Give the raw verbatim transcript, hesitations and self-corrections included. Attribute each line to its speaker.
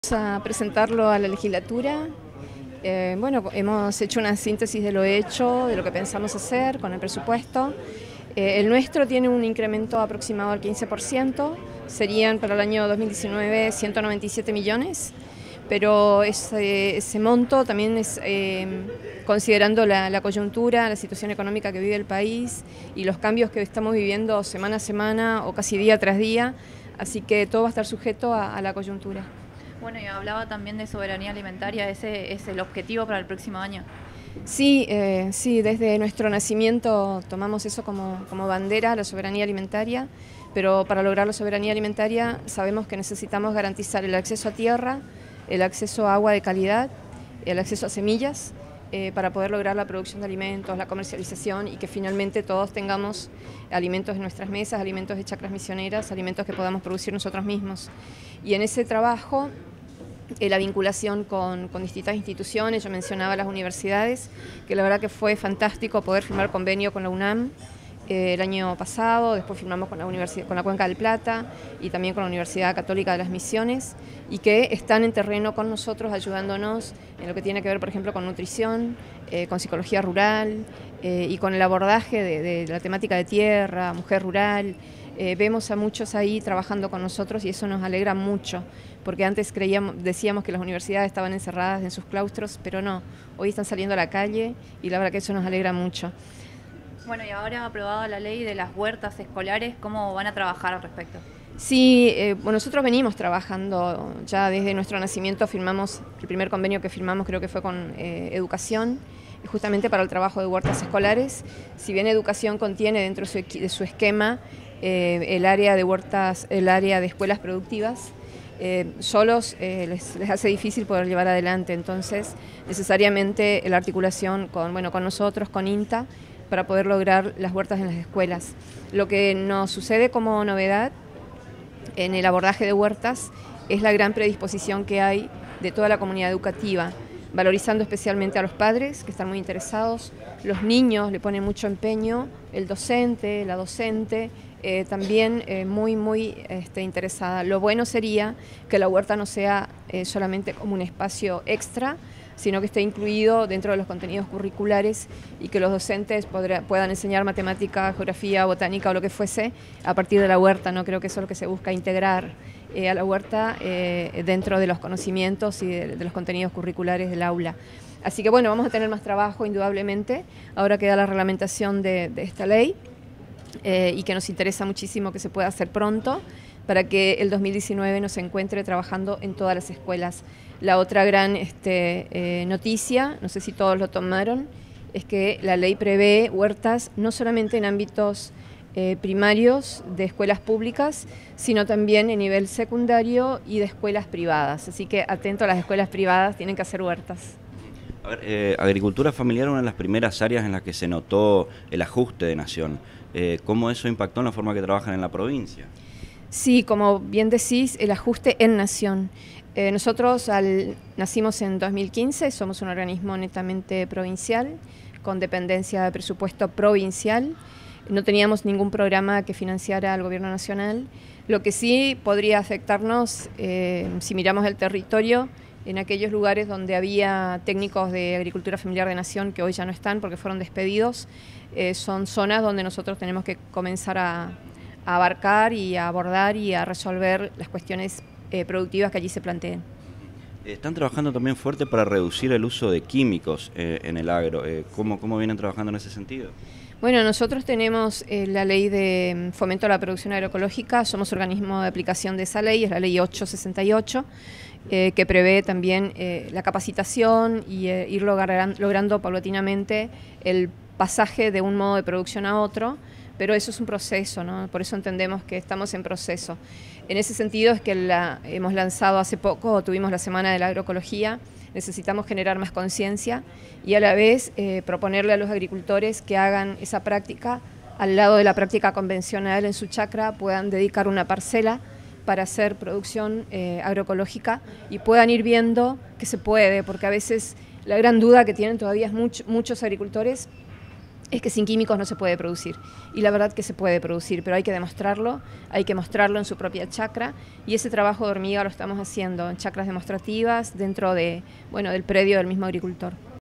Speaker 1: A presentarlo a la legislatura. Eh, bueno, hemos hecho una síntesis de lo hecho, de lo que pensamos hacer con el presupuesto. Eh, el nuestro tiene un incremento aproximado al quince por ciento, serían para el año dos mil diecinueve ciento noventa y siete millones, pero ese, ese monto también es eh, considerando la, la coyuntura, la situación económica que vive el país y los cambios que estamos viviendo semana a semana o casi día tras día, así que todo va a estar sujeto a, a la coyuntura.
Speaker 2: Bueno, y hablaba también de soberanía alimentaria, ¿ese es el objetivo para el próximo año?
Speaker 1: Sí, eh, sí, desde nuestro nacimiento tomamos eso como, como bandera, la soberanía alimentaria, pero para lograr la soberanía alimentaria sabemos que necesitamos garantizar el acceso a tierra, el acceso a agua de calidad, el acceso a semillas, eh, para poder lograr la producción de alimentos, la comercialización y que finalmente todos tengamos alimentos en nuestras mesas, alimentos de chacras misioneras, alimentos que podamos producir nosotros mismos. Y en ese trabajo, Eh, la vinculación con, con distintas instituciones, yo mencionaba las universidades, que la verdad que fue fantástico poder firmar convenio con la UNAM eh, el año pasado, después firmamos con la, Universidad, con la Cuenca del Plata y también con la Universidad Católica de las Misiones, y que están en terreno con nosotros ayudándonos en lo que tiene que ver, por ejemplo, con nutrición, eh, con psicología rural eh, y con el abordaje de, de la temática de tierra, mujer rural. Eh, vemos a muchos ahí trabajando con nosotros y eso nos alegra mucho, porque antes creíamos, decíamos que las universidades estaban encerradas en sus claustros, pero no, hoy están saliendo a la calle y la verdad que eso nos alegra mucho.
Speaker 2: Bueno, y ahora aprobada la ley de las huertas escolares, ¿cómo van a trabajar al respecto?
Speaker 1: Sí, eh, bueno, nosotros venimos trabajando, ya desde nuestro nacimiento firmamos, el primer convenio que firmamos creo que fue con eh, Educación, justamente para el trabajo de huertas escolares. Si bien Educación contiene dentro de su, de su esquema eh, el área de huertas, el área de escuelas productivas, Eh, solos eh, les, les hace difícil poder llevar adelante, entonces necesariamente la articulación con, bueno, con nosotros, con INTA, para poder lograr las huertas en las escuelas. Lo que nos sucede como novedad en el abordaje de huertas es la gran predisposición que hay de toda la comunidad educativa, valorizando especialmente a los padres, que están muy interesados, los niños le ponen mucho empeño, el docente, la docente, eh, también eh, muy, muy este, interesada. Lo bueno sería que la huerta no sea eh, solamente como un espacio extra, sino que esté incluido dentro de los contenidos curriculares y que los docentes podrá, puedan enseñar matemática, geografía, botánica o lo que fuese a partir de la huerta, ¿no? Creo que eso es lo que se busca, integrar eh, a la huerta eh, dentro de los conocimientos y de, de los contenidos curriculares del aula. Así que bueno, vamos a tener más trabajo indudablemente, ahora queda la reglamentación de, de esta ley eh, y que nos interesa muchísimo que se pueda hacer pronto, para que el dos mil diecinueve nos encuentre trabajando en todas las escuelas. La otra gran este, eh, noticia, no sé si todos lo tomaron, es que la ley prevé huertas no solamente en ámbitos eh, primarios de escuelas públicas, sino también en nivel secundario y de escuelas privadas. Así que atento a las escuelas privadas, tienen que hacer huertas.
Speaker 3: A ver, eh, agricultura familiar, una de las primeras áreas en las que se notó el ajuste de Nación. Eh, ¿Cómo eso impactó en la forma que trabajan en la provincia?
Speaker 1: Sí, como bien decís, el ajuste en Nación. Eh, nosotros al, nacimos en dos mil quince, somos un organismo netamente provincial, con dependencia de presupuesto provincial. No teníamos ningún programa que financiara al gobierno nacional. Lo que sí podría afectarnos, eh, si miramos el territorio, en aquellos lugares donde había técnicos de agricultura familiar de Nación que hoy ya no están porque fueron despedidos, eh, son zonas donde nosotros tenemos que comenzar a a abarcar y a abordar y a resolver las cuestiones eh, productivas que allí se planteen.
Speaker 3: Están trabajando también fuerte para reducir el uso de químicos eh, en el agro. Eh, ¿cómo, ¿Cómo vienen trabajando en ese sentido?
Speaker 1: Bueno, nosotros tenemos eh, la ley de fomento a la producción agroecológica, somos organismo de aplicación de esa ley, es la ley ochocientos sesenta y ocho, eh, que prevé también eh, la capacitación y eh, ir logran, logrando paulatinamente el pasaje de un modo de producción a otro, pero eso es un proceso, ¿no? Por eso entendemos que estamos en proceso. En ese sentido es que la hemos lanzado hace poco, tuvimos la Semana de la Agroecología, necesitamos generar más conciencia y a la vez eh, proponerle a los agricultores que hagan esa práctica al lado de la práctica convencional en su chacra, puedan dedicar una parcela para hacer producción eh, agroecológica y puedan ir viendo que se puede, porque a veces la gran duda que tienen todavía much, muchos agricultores es que sin químicos no se puede producir. Y la verdad que se puede producir, pero hay que demostrarlo, hay que mostrarlo en su propia chacra, y ese trabajo de hormiga lo estamos haciendo en chacras demostrativas dentro de, bueno, del predio del mismo agricultor.